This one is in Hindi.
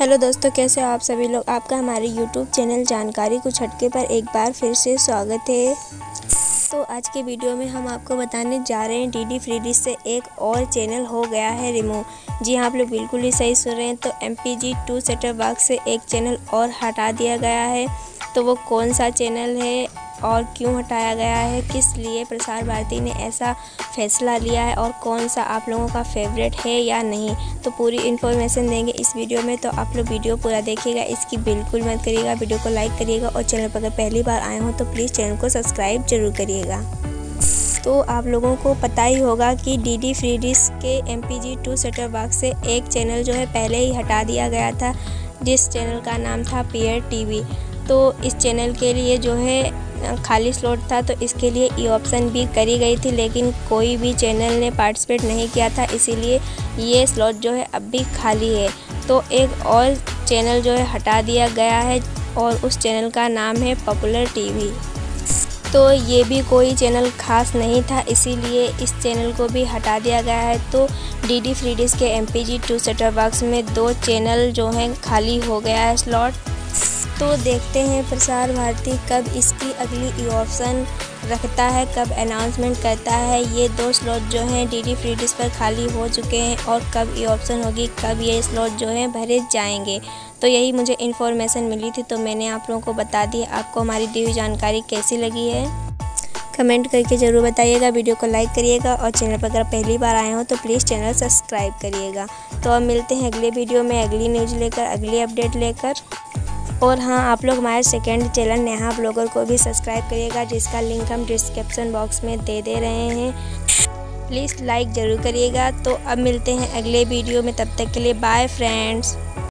हेलो दोस्तों, कैसे हो आप सभी लोग। आपका हमारे यूट्यूब चैनल जानकारी कुछ हटके पर एक बार फिर से स्वागत है। तो आज के वीडियो में हम आपको बताने जा रहे हैं डीडी फ्री डिश से एक और चैनल हो गया है रिमूव। जी हाँ, आप लोग बिल्कुल ही सही सुन रहे हैं। तो MPG2 सेटअप बॉक्स से एक चैनल और हटा दिया गया है। तो वो कौन सा चैनल है और क्यों हटाया गया है, किस लिए प्रसार भारती ने ऐसा फैसला लिया है और कौन सा आप लोगों का फेवरेट है या नहीं, तो पूरी इन्फॉर्मेशन देंगे इस वीडियो में। तो आप लोग वीडियो पूरा देखिएगा, इसकी बिल्कुल मत करिएगा, वीडियो को लाइक करिएगा और चैनल पर अगर पहली बार आए हो तो प्लीज़ चैनल को सब्सक्राइब जरूर करिएगा। तो आप लोगों को पता ही होगा कि डीडी फ्री डिश के MPG2 सेटअप बॉक्स से एक चैनल जो है पहले ही हटा दिया गया था, जिस चैनल का नाम था पेयर टीवी। तो इस चैनल के लिए जो है खाली स्लॉट था, तो इसके लिए ई ऑप्शन भी करी गई थी, लेकिन कोई भी चैनल ने पार्टिसिपेट नहीं किया था, इसीलिए ये स्लॉट जो है अब भी खाली है। तो एक और चैनल जो है हटा दिया गया है और उस चैनल का नाम है पॉपुलर टीवी। तो ये भी कोई चैनल खास नहीं था, इसीलिए इस चैनल को भी हटा दिया गया है। तो डीडी फ्री डिश के MPG2 सेटअप बॉक्स में 2 चैनल जो हैं खाली हो गया है स्लॉट। तो देखते हैं प्रसार भारती कब इसकी अगली ई ऑप्शन रखता है, कब अनाउंसमेंट करता है। ये 2 स्लॉट जो हैं डीडी फ्री डिश पर खाली हो चुके हैं और कब ई ऑप्शन होगी, कब ये स्लॉट जो हैं भरे जाएंगे। तो यही मुझे इन्फॉर्मेशन मिली थी, तो मैंने आप लोगों को बता दी। आपको हमारी दी हुई जानकारी कैसी लगी है कमेंट करके ज़रूर बताइएगा। वीडियो को लाइक करिएगा और चैनल पर अगर पहली बार आए हो तो प्लीज़ चैनल सब्सक्राइब करिएगा। तो अब मिलते हैं अगले वीडियो में अगली न्यूज़ लेकर, अगली अपडेट लेकर। और हाँ, आप लोग हमारे सेकंड चैनल नेहा ब्लॉगर को भी सब्सक्राइब करिएगा, जिसका लिंक हम डिस्क्रिप्शन बॉक्स में दे रहे हैं। प्लीज़ लाइक ज़रूर करिएगा। तो अब मिलते हैं अगले वीडियो में, तब तक के लिए बाय फ्रेंड्स।